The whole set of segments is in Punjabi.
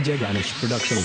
DJ Ganesh Production.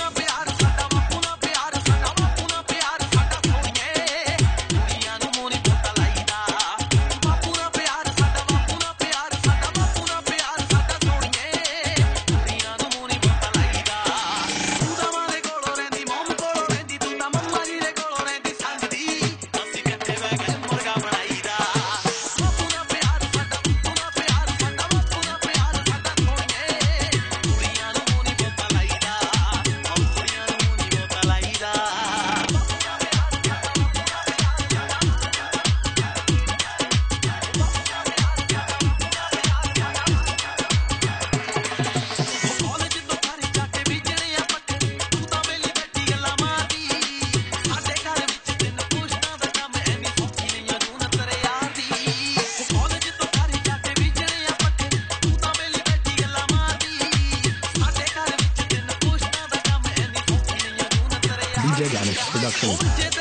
DJ Ganesh Production.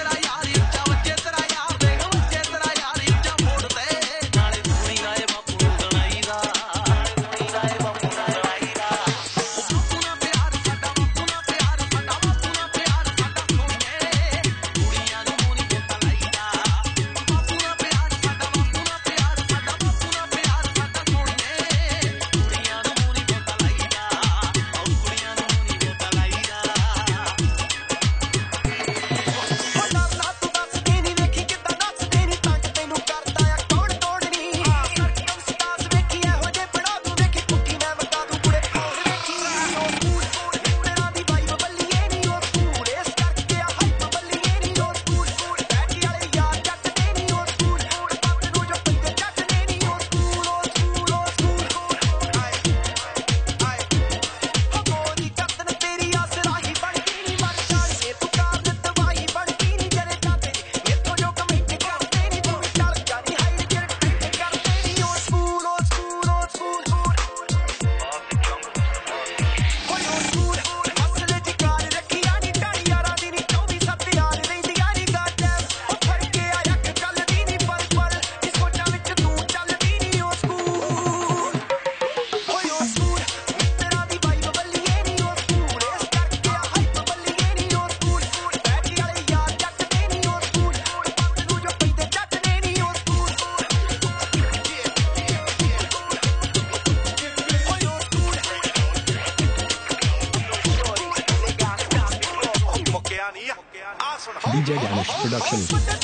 DJ Ganesh Production.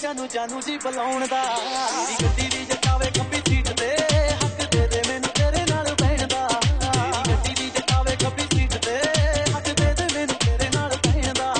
ਜਾਨੂ ਜਾਨੂ ਜੀ ਬੁਲਾਉਣ ਦਾ ਤੇਰੀ ਗੱਡੀ ਦੀ ਜਟਾਵੇ ਖੱਬੀ ਸੀਟ ਤੇ ਹੱਕ ਦੇ ਦੇ ਮੈਨੂੰ ਤੇਰੇ ਨਾਲ ਬਹਿਣ ਦਾ ਤੇਰੀ ਗੱਡੀ ਦੀ ਜਟਾਵੇ ਖੱਬੀ ਸੀਟ ਤੇ ਹੱਕ ਦੇ ਦੇ ਮੈਨੂੰ ਤੇਰੇ ਨਾਲ ਬਹਿਣ ਦਾ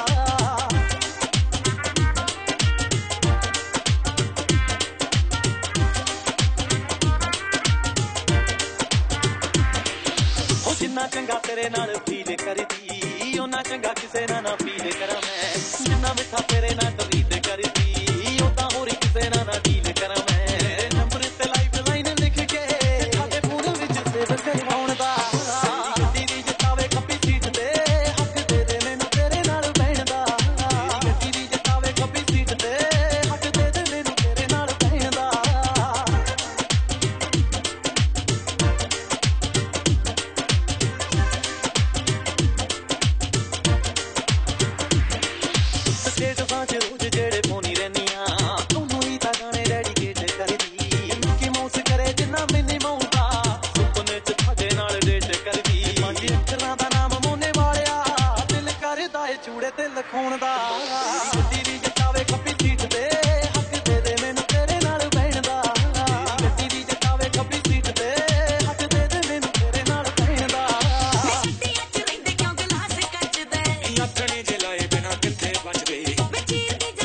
ਉਹ ਜਿੰਨਾ ਚੰਗਾ ਤੇਰੇ ਨਾਲ ਫੀਲ ਕਰਦੀ ਉਹਨਾਂ ਚੰਗਾ ਕਿਸੇ ਨਾਲ ਨਾ ਫੀਲ ਕਰਾਂ ਮੈਂ ਜਿੰਨਾ ਮਿੱਠਾ ਤੇਰੇ ਨਾਲ ਟਰੀਟ ਕਰਦੀ ਉਹ ਤਾਂ ਹੋਰ ਕਿਸੇ ਨਾਲ ਨਾ ਡੀਲ ਕਰਾਂ ਮੈਂ ਨੰਬਰ ਤੇ ਲਾਈਫ ਲਾਈਨ ਲਿਖ ਕੇ ਸਾਡੇ ਫੋਨ ਵਿੱਚ ਸੇਵ ਕਰਵਾਉਣ ਦਾ ਤੇਰੀ ਗੱਡੀ ਦੀ ਜਟਾਵੇ ਖੱਬੀ ਸੀਟ ਤੇ ਹੱਕ ਦੇ ਦੇ ਮੈਨੂੰ ਤੇਰੇ ਨਾਲ ਬਹਿਣ ਦਾ ਤੇਰੀ ਗੱਡੀ ਦੀ ਜਟਾਵੇ ਖੱਬੀ ਸੀਟ ਤੇ ਹੱਕ ਦੇ ਦੇ ਮੈਨੂੰ ਤੇਰੇ ਨਾਲ ਬਹਿਣ ਦਾ ਸਟੇਟ ਸਾਂਝ ਰੋਜ਼ ਜਿਹੜੇ ਪੋਨੀ ਰਹਿਨੀਆਂ ਤੁਹਾਨੂੰ ਹੀ ਤਾਂ ਗਾਣੇ ਡੈਡੀਕੇਟ ਕਰਦੀ ਕਿ ਮੌਸ ਕਰੇ ਜਿੰਨਾ ਮੈਨੇ ਮੌਂਦਾ ਸੁਪਨੇ ਚ ਤੁਹਾਡੇ ਨਾਲ ਡੇਟ ਕਰਦੀ ਪੰਜ ਅੱਖਰਾਂ ਦਾ ਨਾਮ ਮੋਨੇ ਵਾਲਿਆ ਦਿਲ ਕਰਦਾ ਏ ਚੂੜੇ ਤੇ ਲਖਾਉਣ ਦਾ ਤੇਰੀ ਗੱਡੀ ਦੀ ਜਟਾਵੇ ਖੱਬੀ ਸੀਟ ਤੇ ਹੱਕ ਦੇ ਦੇ ਮੈਨੂੰ ਤੇਰੇ ਨਾਲ ਬਹਿਣ ਦਾ ਤੇਰੀ ਗੱਡੀ ਦੀ ਜਟਾਵੇ ਖੱਬੀ ਸੀਟ ਤੇ ਹੱਕ ਦੇ ਦੇ ਮੈਨੂੰ ਤੇਰੇ ਨਾਲ ਬਹਿਣ ਦਾ ਗੱਡੀਆਂ 'ਚ ਰਹਿੰਦੇ ਕਿਉਂ ਗਲਾਸ ਕੱਚਦੇ ਆਥਣੇ ਜੇ ਲਾਏ ਬਿਨਾ ਕਿੱਥੇ ਬਚਦੇ ਵੇ ਚੀਰ ਦੀ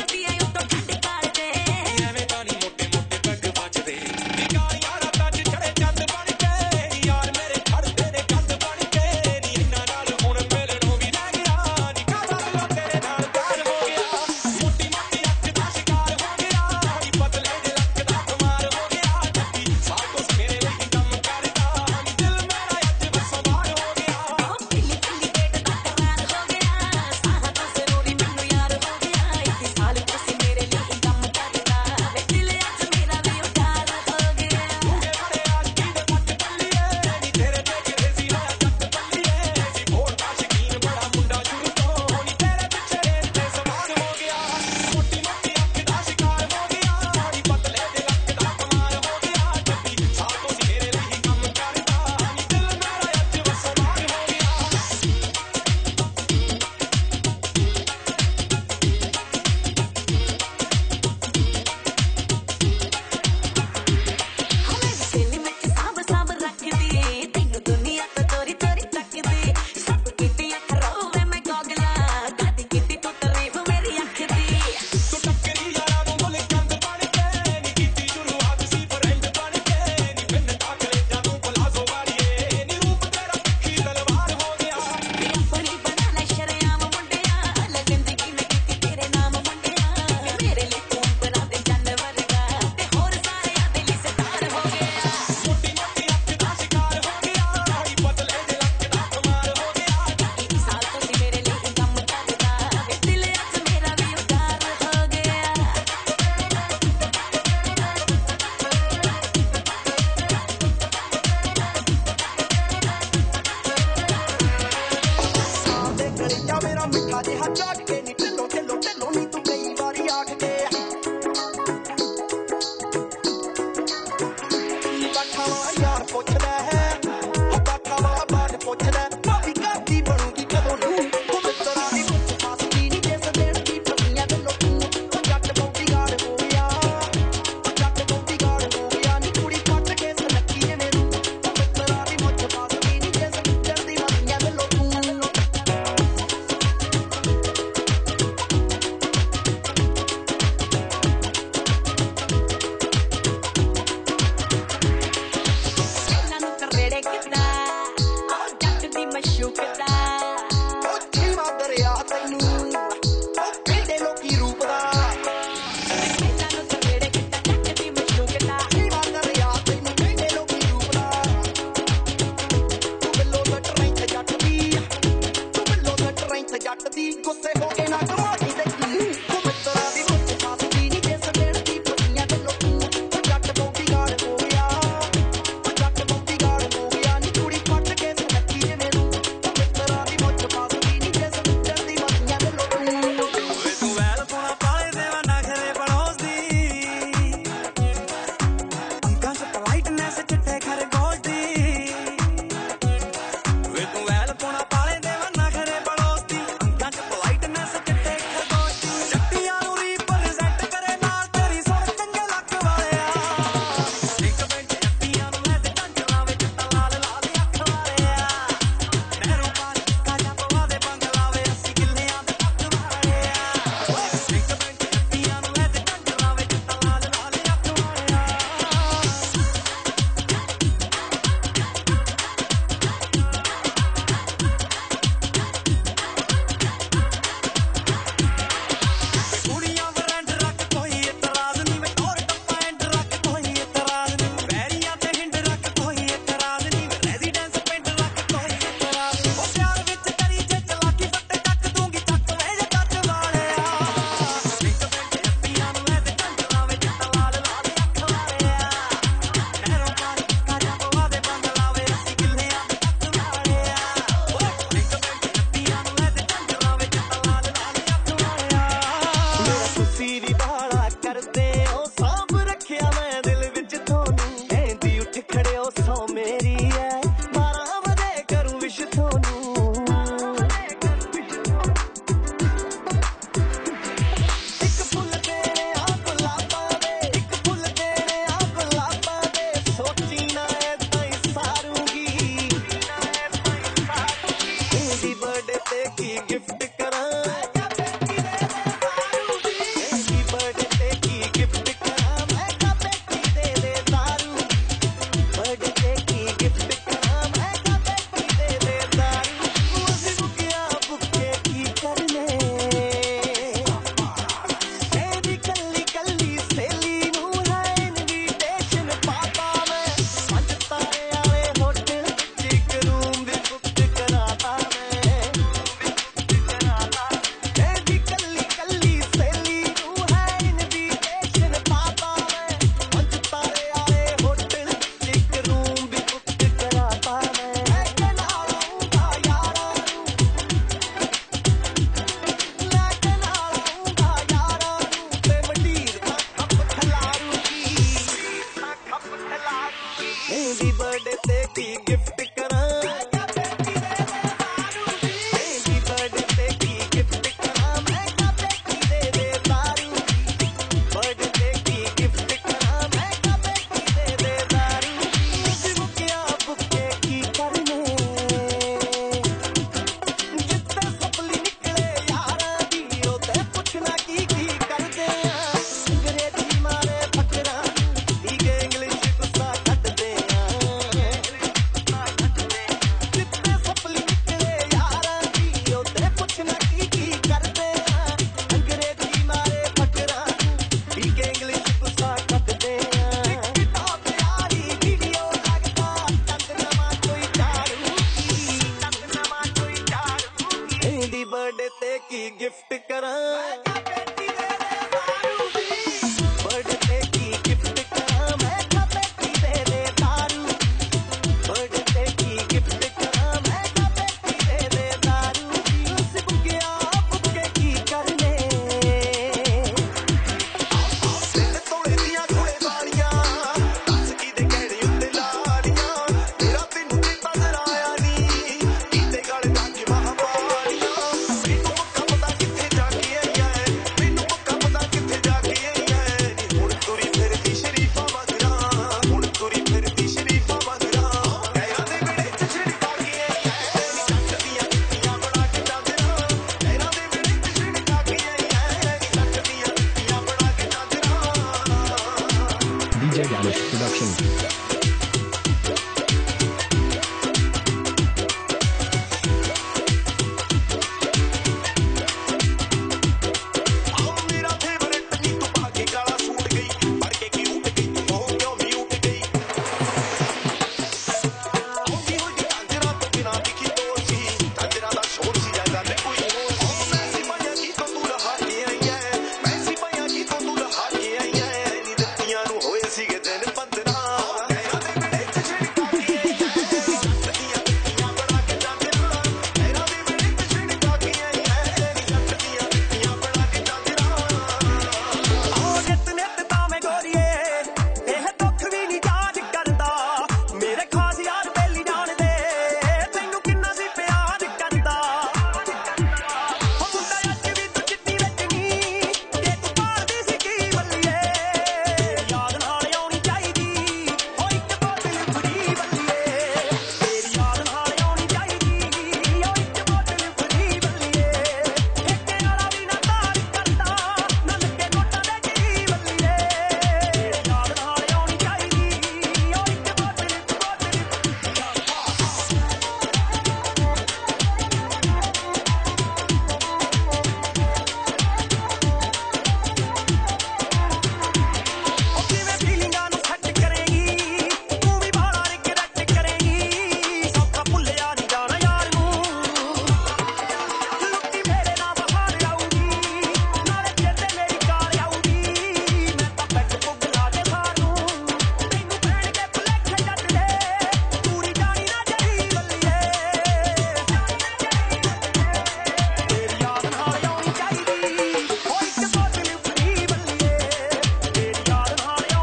Danish Production.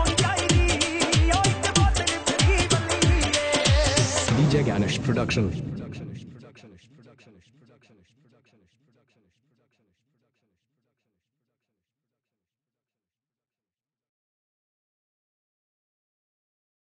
DJ Ganesh Production.